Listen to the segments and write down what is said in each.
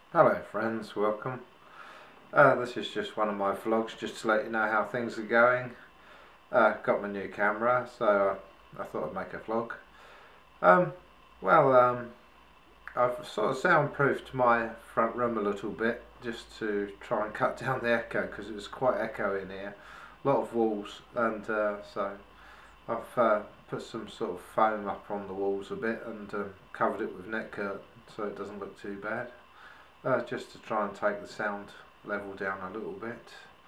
Hello friends, welcome. This is just one of my vlogs just to let you know how things are going. Got my new camera, so I thought I'd make a vlog. Um, well, I've sort of soundproofed my front room a little bit just to try and cut down the echo because it was quite echoey in here. A lot of walls, and so I've put some sort of foam up on the walls a bit and covered it with net curtain so it doesn't look too bad. Just to try and take the sound level down a little bit.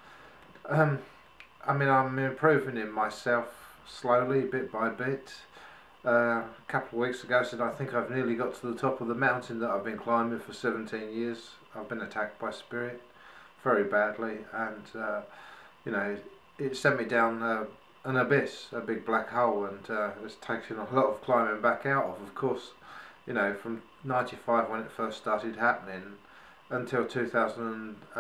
Um, I'm improving in myself slowly, bit by bit. A couple of weeks ago I said I think I've nearly got to the top of the mountain that I've been climbing for 17 years. I've been attacked by spirit very badly, and you know, it sent me down an abyss, a big black hole, and it's taken a lot of climbing back out of. Of course, you know, from '95 when it first started happening until 2008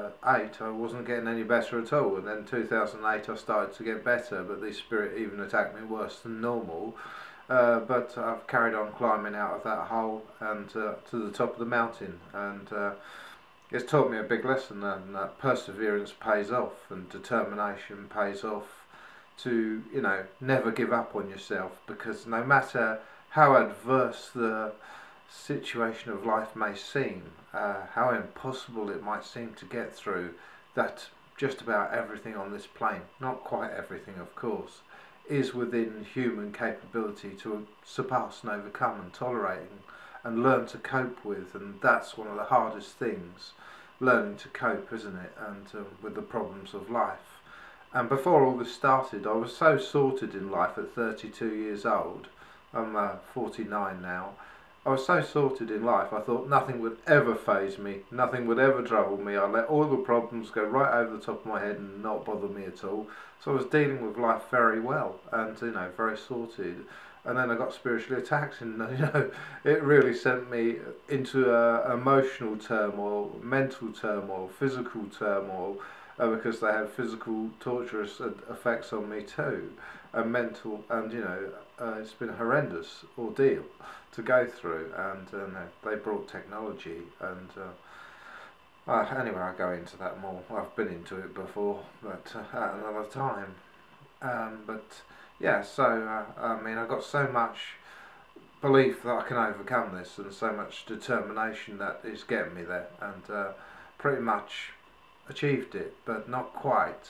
I wasn't getting any better at all, and then 2008 I started to get better, but the spirit even attacked me worse than normal. But I've carried on climbing out of that hole and to the top of the mountain, and it's taught me a big lesson, and that perseverance pays off and determination pays off, to, you know, never give up on yourself, because no matter how adverse the situation of life may seem, how impossible it might seem to get through, that just about everything on this plane, not quite everything of course, is within human capability to surpass and overcome and tolerate and learn to cope with. And that's one of the hardest things, learning to cope, isn't it, and with the problems of life. And before all this started, I was so sorted in life at 32 years old. I'm 49 now. I was so sorted in life, I thought nothing would ever faze me, nothing would ever trouble me. I let all the problems go right over the top of my head and not bother me at all. So I was dealing with life very well, and, you know, very sorted. And then I got spiritually attacked, and, you know, it really sent me into emotional turmoil, mental turmoil, physical turmoil, because they had physical torturous effects on me too, and mental, and, you know, it's been a horrendous ordeal to go through. And they brought technology, and anyway, I'll go into that more. I've been into it before, but at another time. But yeah, so I've got so much belief that I can overcome this, and so much determination that is getting me there, and pretty much achieved it, but not quite.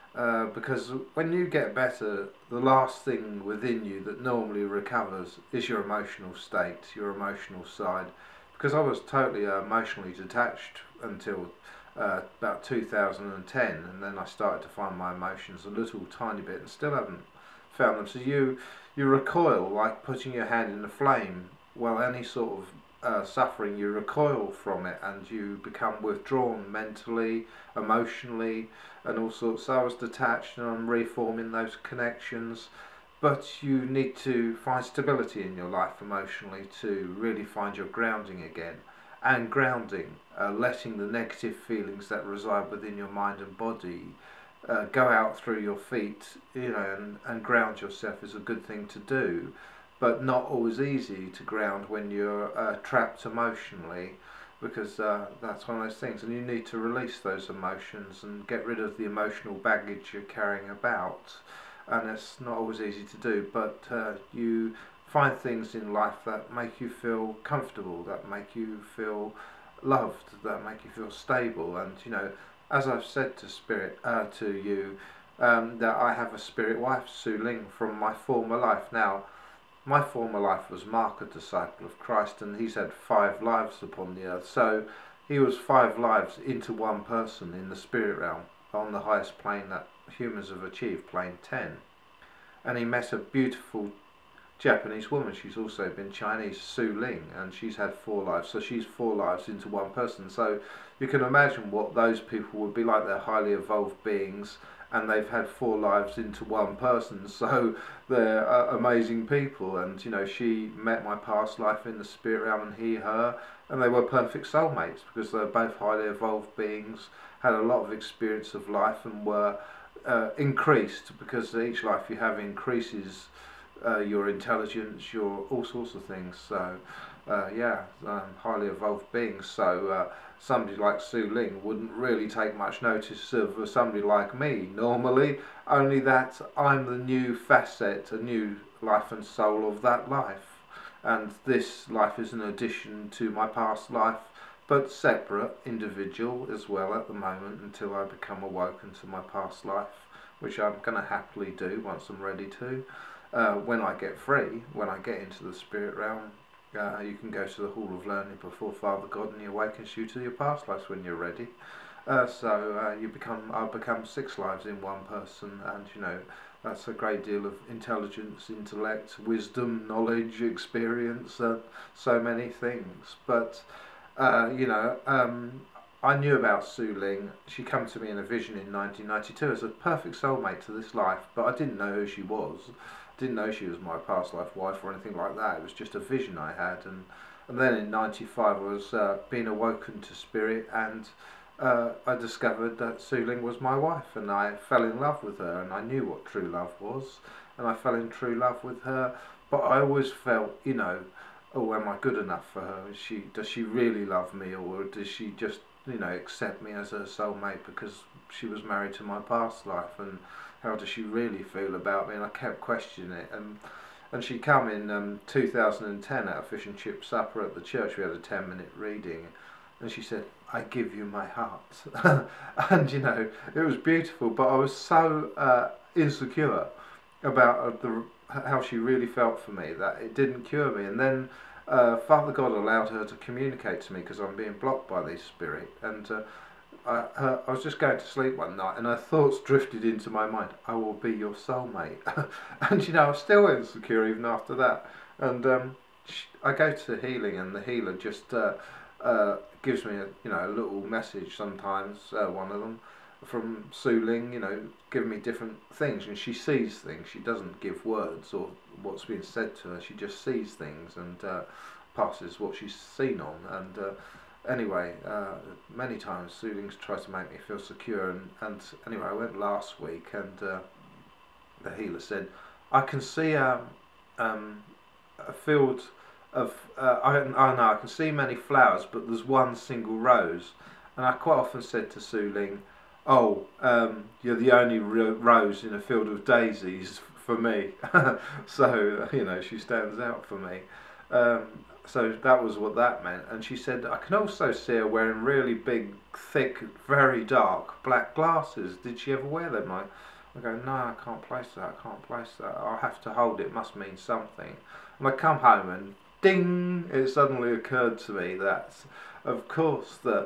Because when you get better, the last thing within you that normally recovers is your emotional state, your emotional side. Because I was totally emotionally detached until about 2010, and then I started to find my emotions a little tiny bit, and still haven't found them. So you recoil like putting your hand in a flame. Well, any sort of suffering, you recoil from it, and you become withdrawn mentally, emotionally, and all sorts. So I was detached, and I'm reforming those connections. But you need to find stability in your life emotionally to really find your grounding again. And grounding, letting the negative feelings that reside within your mind and body go out through your feet, you know, and ground yourself is a good thing to do, but not always easy to ground when you're trapped emotionally, because that's one of those things, and you need to release those emotions and get rid of the emotional baggage you're carrying about, and it's not always easy to do, but you find things in life that make you feel comfortable, that make you feel loved, that make you feel stable. And, you know, as I've said to spirit, to you, that I have a spirit wife, Su Ling, from my former life. Now, my former life was Mark, a disciple of Christ, and he's had 5 lives upon the earth. So he was 5 lives into one person in the spirit realm, on the highest plane that humans have achieved, plane 10. And he met a beautiful Japanese woman. She's also been Chinese, Su Ling, and she's had 4 lives. So she's 4 lives into one person. So you can imagine what those people would be like. They're highly evolved beings, and they've had 4 lives into one person, so they're amazing people. And, you know, she met my past life in the spirit realm, and he her, and they were perfect soulmates, because they're both highly evolved beings, had a lot of experience of life, and were increased, because each life you have increases your intelligence, your all sorts of things. So highly evolved beings. So somebody like Su Ling wouldn't really take much notice of somebody like me normally, only that I'm the new facet, a new life and soul of that life. And this life is an addition to my past life, but separate, individual as well at the moment until I become awoken to my past life, which I'm going to happily do once I'm ready to. When I get free, when I get into the spirit realm, you can go to the Hall of Learning before Father God, and He awakens you to your past lives when you're ready. I've become 6 lives in one person, and that's a great deal of intelligence, intellect, wisdom, knowledge, experience, so many things. But I knew about Su Ling. She came to me in a vision in 1992 as a perfect soulmate to this life, but I didn't know who she was. Didn't know she was my past life wife or anything like that. It was just a vision I had, and then in '95 I was being awoken to spirit, and I discovered that Su Ling was my wife, and I fell in love with her, and I knew what true love was, and I fell in true love with her. But I always felt, oh, am I good enough for her? Does she really love me, or does she just accept me as her soulmate because she was married to my past life, and how does she really feel about me? And I kept questioning it, and she come in 2010 at a fish and chip supper at the church. We had a 10-minute reading, and she said, "I give you my heart." And it was beautiful, but I was so insecure about how she really felt for me that it didn't cure me. And then Father God allowed her to communicate to me because I'm being blocked by this spirit, and I was just going to sleep one night, and her thoughts drifted into my mind. I will be your soulmate. And I'm still insecure even after that. And I go to healing, and the healer just gives me a little message sometimes. One of them from Su Ling, giving me different things, and she sees things. She doesn't give words or what's being said to her. She just sees things and passes what she's seen on. And anyway, many times Su Ling's tried to make me feel secure, and anyway, I went last week, and the healer said, I can see a field of I can see many flowers, but there's one single rose. And I quite often said to Su Ling, oh, you're the only rose in a field of daisies for me. So she stands out for me. So that was what that meant. And she said, I can also see her wearing really big, thick, very dark black glasses. Did she ever wear them? I go, no, I can't place that. I can't place that. I'll have to hold it. It must mean something. And I come home, and ding! It suddenly occurred to me that, of course, that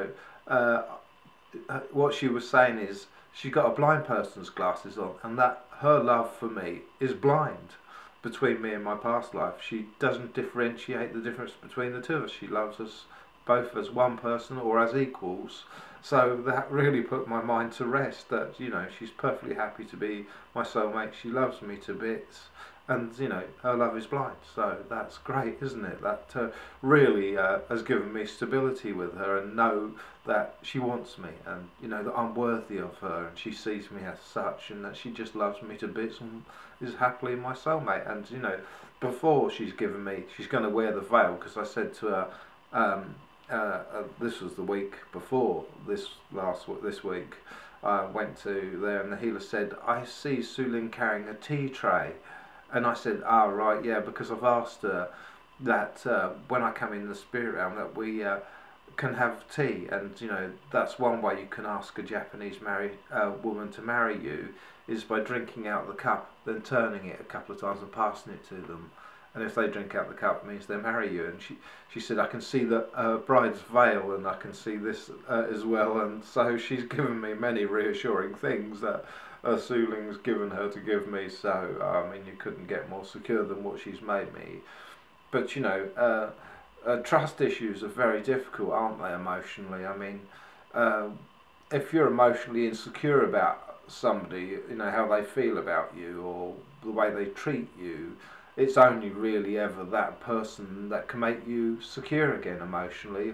what she was saying is she got a blind person's glasses on, and that her love for me is blind between me and my past life. She doesn't differentiate the difference between the two of us. She loves us both as one person or as equals. So that really put my mind to rest, that she's perfectly happy to be my soulmate. She loves me to bits, and her love is blind. So that's great, isn't it? That really has given me stability with her, and know that she wants me, and that I'm worthy of her, and she sees me as such, and that she just loves me to bits and is happily my soulmate. And before she's going to wear the veil, because I said to her, this was the week before this week, I went to there, and the healer said, I see Su Ling carrying a tea tray. And I said, right, yeah, because I've asked her that when I come in the spirit realm that we can have tea, and that's one way you can ask a Japanese married woman to marry you, is by drinking out the cup, then turning it a couple of times and passing it to them. And if they drink out the cup, it means they marry you. And she said, I can see the bride's veil, and I can see this as well. And so she's given me many reassuring things that Su Ling's given her to give me. So you couldn't get more secure than what she's made me. But trust issues are very difficult, aren't they, emotionally? If you're emotionally insecure about somebody, how they feel about you or the way they treat you, it's only really ever that person that can make you secure again emotionally.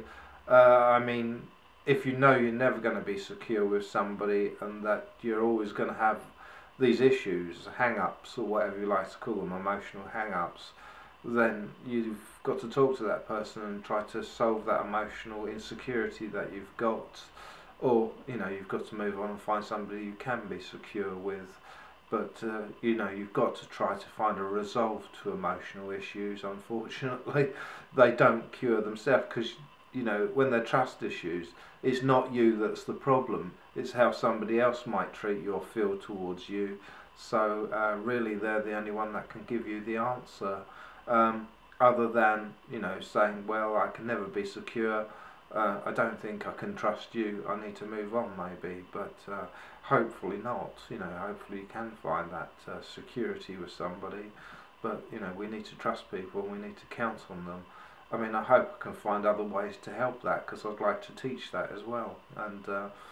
If you're never going to be secure with somebody, and that you're always going to have these issues, hang-ups, or whatever you like to call them, emotional hang-ups, then you've got to talk to that person and try to solve that emotional insecurity that you've got, or you've got to move on and find somebody you can be secure with. But you've got to try to find a resolve to emotional issues. Unfortunately, they don't cure themselves, because when they're trust issues, it's not you that's the problem, it's how somebody else might treat you or feel towards you. So really they're the only one that can give you the answer, other than saying, well, I can never be secure, I don't think I can trust you, I need to move on maybe. But hopefully not. Hopefully you can find that security with somebody. But we need to trust people, and we need to count on them. I mean, I hope I can find other ways to help that, because I'd like to teach that as well. And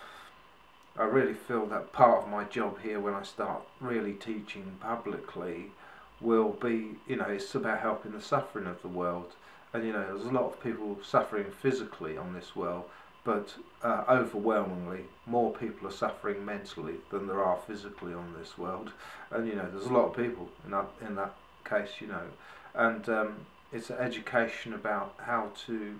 I really feel that part of my job here, when I start really teaching publicly, will be, it's about helping the suffering of the world. And there's a lot of people suffering physically on this world, but overwhelmingly more people are suffering mentally than there are physically on this world. And there's a lot of people in that case, and it's an education about how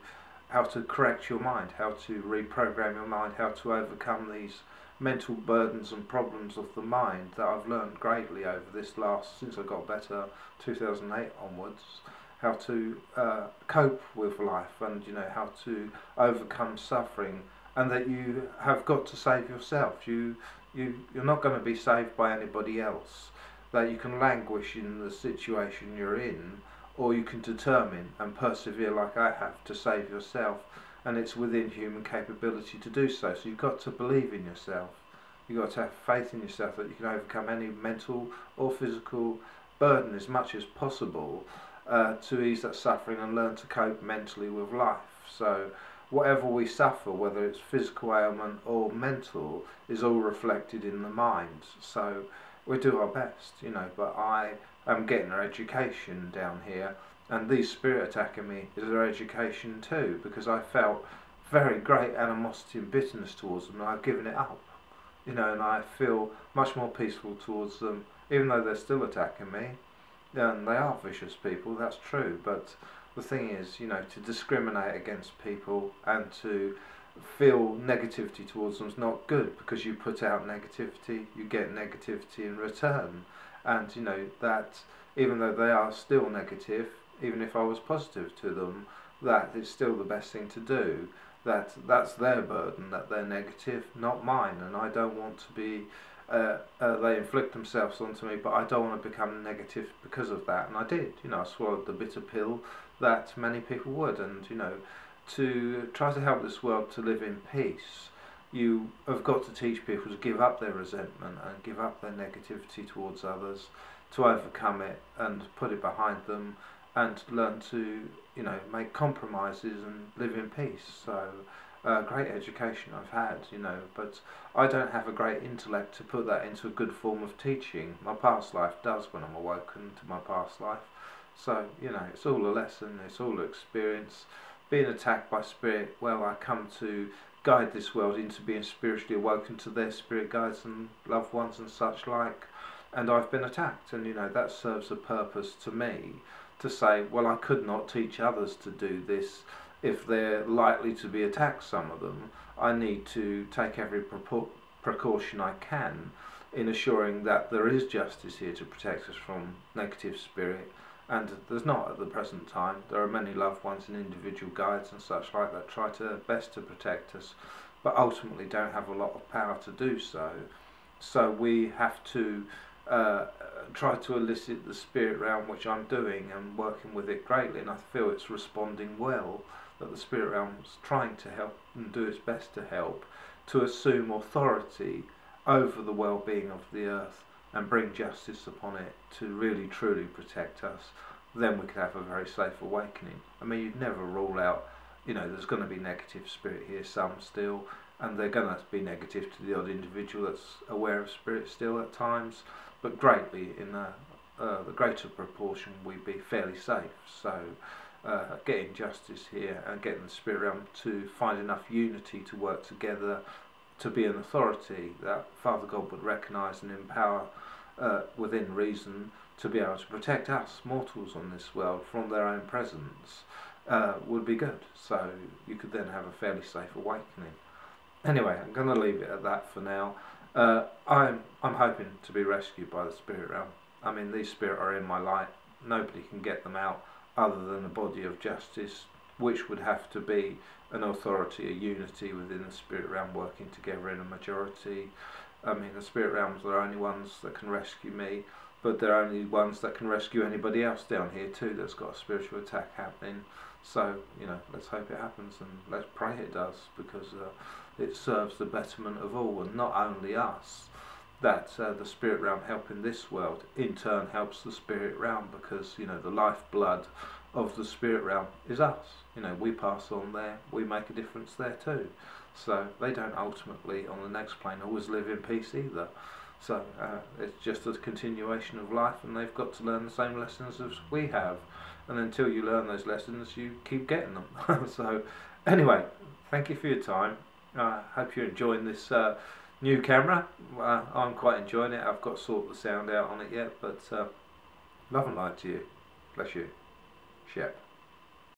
to correct your mind, how to reprogram your mind, how to overcome these mental burdens and problems of the mind that I've learned greatly over this since I got better, 2008 onwards. How to cope with life, and how to overcome suffering, and that you have got to save yourself. You're not going to be saved by anybody else. That you can languish in the situation you're in, or you can determine and persevere like I have to save yourself, and it's within human capability to do so. So you've got to believe in yourself. You've got to have faith in yourself that you can overcome any mental or physical burden as much as possible, to ease that suffering and learn to cope mentally with life. So whatever we suffer, whether it's physical ailment or mental, is all reflected in the mind. So we do our best, but I am getting an education down here, and these spirit attacking me is their education too, because I felt very great animosity and bitterness towards them, and I've given it up, and I feel much more peaceful towards them, even though they're still attacking me. And they are vicious people, that's true, but the thing is, to discriminate against people and to feel negativity towards them is not good, because you put out negativity, you get negativity in return. And that even though they are still negative, even if I was positive to them, that is still the best thing to do. That's their burden, that they're negative, not mine, and I don't want to be they inflict themselves onto me, but I don't want to become negative because of that. And I did, I swallowed the bitter pill that many people would. And to try to help this world to live in peace, you have got to teach people to give up their resentment and give up their negativity towards others, to overcome it and put it behind them, and learn to make compromises and live in peace. So great education I've had, but I don't have a great intellect to put that into a good form of teaching. My past life does, when I'm awoken to my past life. So, it's all a lesson, it's all an experience. Being attacked by spirit, well, I come to guide this world into being spiritually awoken to their spirit guides and loved ones and such like. And I've been attacked, and that serves a purpose to me, to say, well, I could not teach others to do this. If they're likely to be attacked, some of them, I need to take every precaution I can in assuring that there is justice here to protect us from negative spirit. And there's not at the present time. There are many loved ones and individual guides and such like that try to best to protect us, but ultimately don't have a lot of power to do so. So we have to try to elicit the spirit realm, which I'm doing and working with it greatly, and I feel it's responding well, that the spirit realm is trying to help and do its best to help, to assume authority over the well-being of the earth and bring justice upon it, to really truly protect us. Then we could have a very safe awakening. I mean, you'd never rule out, there's going to be negative spirit here, some still, and they're going to be negative to the odd individual that's aware of spirit still at times, but greatly in the greater proportion we'd be fairly safe. So getting justice here and getting the spirit realm to find enough unity to work together, to be an authority that Father God would recognise and empower within reason, to be able to protect us mortals on this world from their own presence would be good. So you could then have a fairly safe awakening. Anyway, I'm going to leave it at that for now. I'm hoping to be rescued by the spirit realm. I mean, these spirits are in my light. Nobody can get them out other than a body of justice, which would have to be an authority, a unity within the spirit realm working together in a majority. I mean, the spirit realms are the only ones that can rescue me, but they're only ones that can rescue anybody else down here too that's got a spiritual attack happening. So, you know, let's hope it happens, and let's pray it does, because it serves the betterment of all, and not only us. That the spirit realm helping this world in turn helps the spirit realm, because, you know, the lifeblood of the spirit realm is us. You know, we pass on there, we make a difference there too. So they don't ultimately on the next plane always live in peace either. So it's just a continuation of life, and they've got to learn the same lessons as we have. And until you learn those lessons, you keep getting them. So anyway, thank you for your time. I hope you're enjoying this new camera. I'm quite enjoying it. I've got to sort the sound out on it yet, but love and light to you. Bless you. Shep.